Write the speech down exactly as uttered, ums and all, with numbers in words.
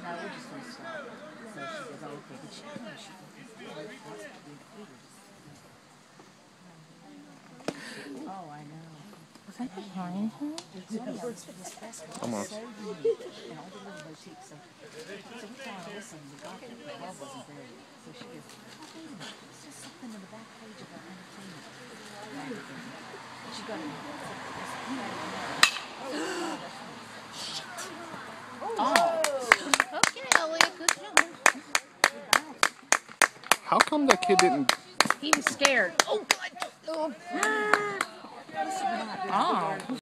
we're just going to stop. So she goes, oh, okay. But she, no, she wants to be included. Oh, I know. Was that behind her? Come on. So unique. And all the little boutiques. So, so we thought, listen, we got there, the club wasn't there yet. So she goes, oh, wait a minute. There's just something in the back page of our entertainment. She got it. Oh. Okay, Elliot, good job. How come that kid didn't? He was scared. Oh, God. Oh. Oh.